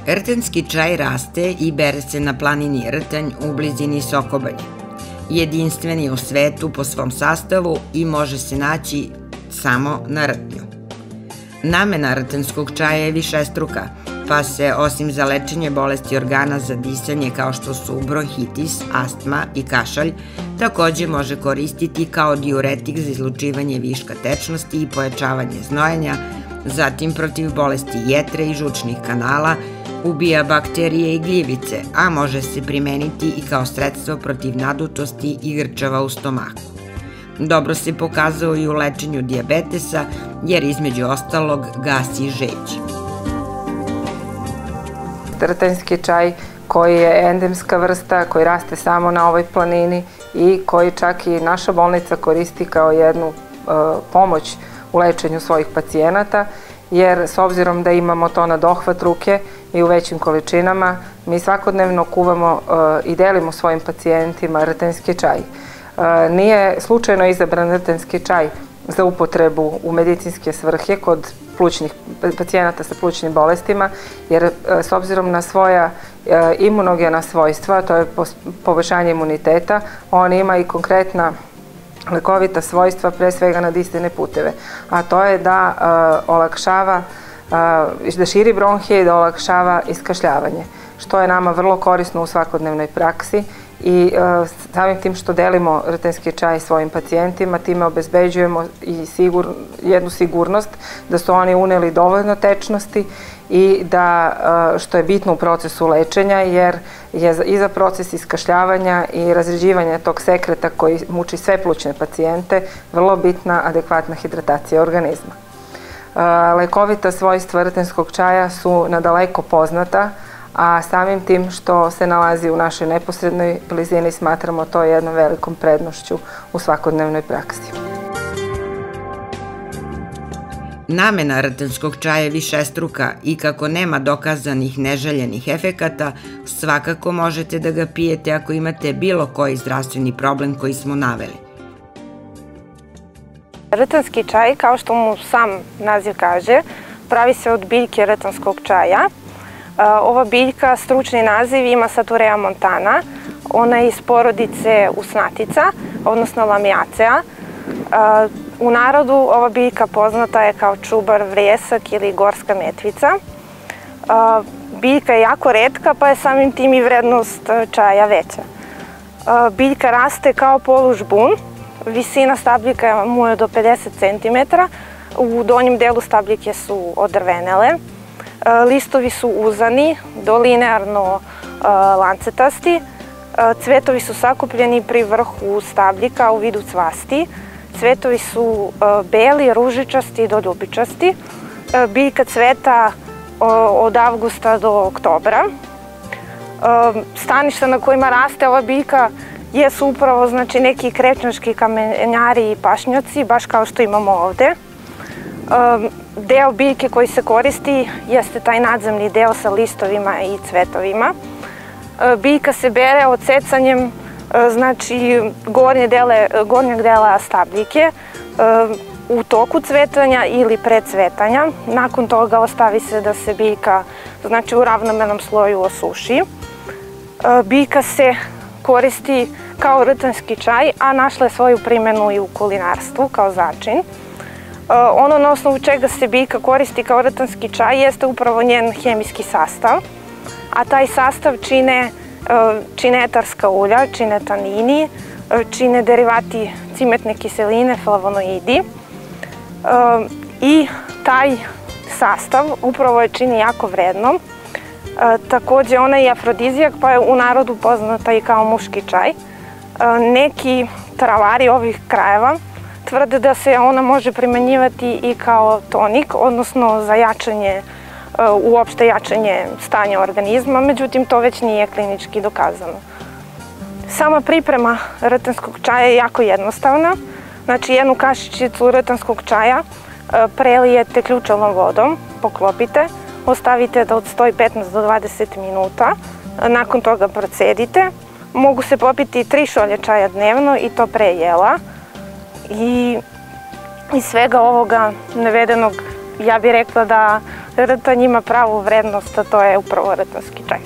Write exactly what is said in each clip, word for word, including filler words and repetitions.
Rtenski čaj raste i bere se na planini Rtanj u blizini Sokobanje. Jedinstven je u svetu po svom sastavu i može se naći samo na Rtnju. Namena rtenskog čaja je višestruka, pa se osim za lečenje bolesti organa za disanje kao što su bronhitis, astma i kašalj, takođe može koristiti kao diuretik za izlučivanje viška tečnosti i pojačavanje znojenja, zatim protiv bolesti jetre i žučnih kanala, ubija bakterije i gljivice, a može se primeniti i kao sredstvo protiv nadutosti i grčava u stomaku. Dobro se pokazao i u lečenju dijabetesa, jer između ostalog gasi žeđ. Rtenski čaj koji je endemska vrsta, koji raste samo na ovoj planini i koji čak i naša bolnica koristi kao jednu pomoć u lečenju svojih pacijenata, jer s obzirom da imamo to na dohvat ruke i u većim količinama, mi svakodnevno kuvamo i delimo svojim pacijentima rtenski čaj. Nije slučajno izabran rtenski čaj za upotrebu u medicinske svrhe kod pacijenata sa plućnim bolestima, jer s obzirom na svoja imunogena svojstva, to je poboljšanje imuniteta, on ima i konkretna lekovita svojstva, pre svega na disajne puteve, a to je da olakšava, da širi bronhije i da olakšava iskašljavanje, što je nama vrlo korisno u svakodnevnoj praksi i samim tim što delimo rtenski čaj svojim pacijentima, time obezbeđujemo i jednu sigurnost da su oni uneli dovoljno tečnosti i da, što je bitno u procesu lečenja, jer je i za proces iskašljavanja i razređivanja tog sekreta koji muči sve plućne pacijente vrlo bitna adekvatna hidratacija organizma. Lekovita svojstva rtenskog čaja su nadaleko poznata, a samim tim što se nalazi u našoj neposrednoj blizini smatramo to jednom velikom prednošću u svakodnevnoj praksi. Namena rtenskog čaja je višestruka i kako nema dokazanih neželjenih efekata, svakako možete da ga pijete ako imate bilo koji zdravstveni problem koji smo naveli. Rtenski čaj, kao što mu sam naziv kaže, pravi se od biljke rtenskog čaja. Ova biljka, stručni naziv, ima Satureja montana. Ona je iz porodice usnatica, odnosno lamiacea. U narodu ova biljka poznata je kao čubar vrjesak ili gorska metvica. Biljka je jako retka, pa je samim tim i vrednost čaja veća. Biljka raste kao polužbun, visina stabljika mu je do pedeset centimetara, u donjem delu stabljike su odrvenele. Listovi su uzani do linearno lancetasti, cvetovi su sakupljeni pri vrhu stabljika u vidu cvasti, cvetovi su beli, ružičasti do ljubičasti, biljka cveta od avgusta do oktobra. Staništa na kojima raste ova biljka jesu upravo neki krečnjački kamenjari i pašnjaci, baš kao što imamo ovde. Deo biljke koji se koristi jeste taj nadzemni deo sa listovima i cvetovima. Biljka se bere odsecanjem gornjeg dela stabljike u toku cvetanja ili pred cvetanja. Nakon toga ostavi se da se biljka u ravnomernom sloju osuši. Biljka se koristi kao rtenski čaj, a našla je svoju primenu i u kulinarstvu kao začin. Ono na osnovu čega se biljka koristi kao rtenski čaj jeste upravo njen hemijski sastav, a taj sastav čine etarska ulja, čine tanini, čine derivati cimetne kiseline, flavonoidi i taj sastav upravo je čini jako vrednom. Takođe ona je afrodizijak, pa je u narodu poznata i kao muški čaj. Neki travari ovih krajeva tvrde da se ona može primenjivati i kao tonik, odnosno za jačanje, uopšte jačanje stanja organizma, međutim to već nije klinički dokazano. Sama priprema rtenskog čaja je jako jednostavna. Znači jednu kašičicu rtenskog čaja prelijete ključalnom vodom, poklopite, ostavite da odstoji petnaest do dvadeset minuta, nakon toga procedite. Mogu se popiti tri šolje čaja dnevno i to pre jela. I iz svega ovoga navedenog ja bih rekla da rtanj ima pravu vrednost, a to je upravo rtanjski čaj.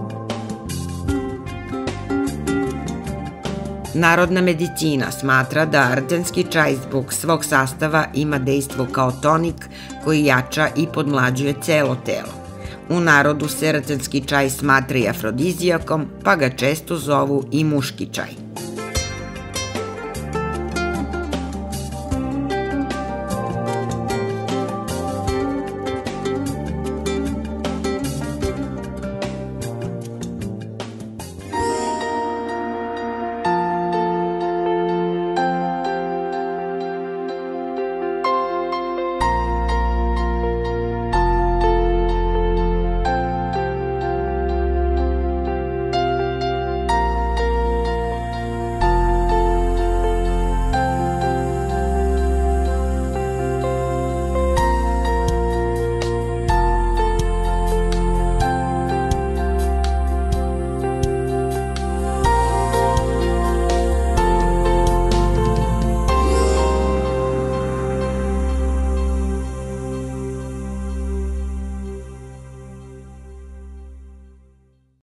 Narodna medicina smatra da rtanjski čaj zbog svog sastava ima dejstvo kao tonik koji jača i podmlađuje celo telo. U narodu se rtanjski čaj smatra i afrodizijakom, pa ga često zovu i muški čaj.